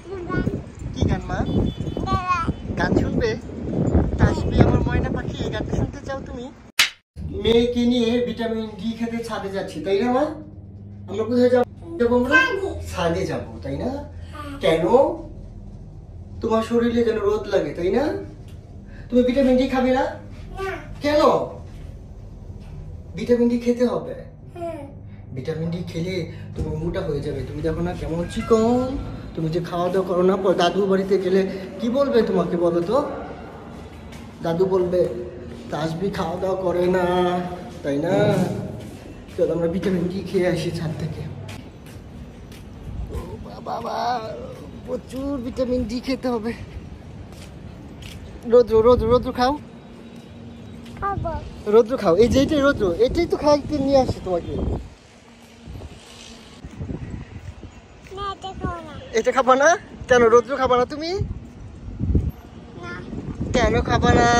কি গান মা? গান শুনবে? তাসবি আমার ময়না পাখি, গানটা শুনতে চাও তুমি? মেয়েকে নিয়ে ভিটামিন ডি খেতে ছাদে যাচ্ছি, তাই না মা? আমরা কোথায় যাবো? আমরা ছাদে যাবো, তাই না? কেন? তোমার শরীরে যেন রোদ লাগে, তাই না? তুমি ভিটামিন ডি খাবে না? কেন? ভিটামিন ডি খেতে হবে। ভিটামিন ডি খেলে তুমি মোটা হয়ে যাবে। তুমি দেখো না কেমন চিকন। তুমি যে খাওয়া দাওয়া করো না, দাদু বাড়িতে গেলে কি বলবে তোমাকে বলো তো? দাদু বলবে তাসবি খাওয়া দাওয়া করে না, তাই না? চল আমরা ভিটামিন ডি খেয়ে আসি ছাদ থেকে। ও বাবা, প্রচুর ভিটামিন ডি খেতে হবে। রৌদ্র রৌদ্র রৌদ্র খাও, রৌদ্র খাও। এই যে এটাই রৌদ্র, এটাই তো খাইতে নিয়ে আসছে তোমাকে। এটা খাবা না? কেন রৌদ্র খাবা না তুমি? কেন খাবা না?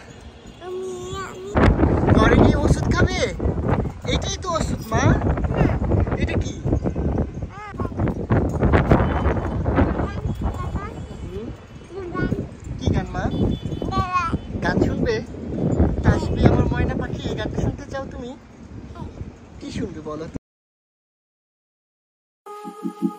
ঘরে গিয়ে ওষুধ খাবে? এটাই তো ওষুধ মা। এটা কি? কি গান মা? গান শুনবে? তাসবি আমার ময়না পাখি, গানটা শুনতে চাও তুমি? কি শুনবে বলো?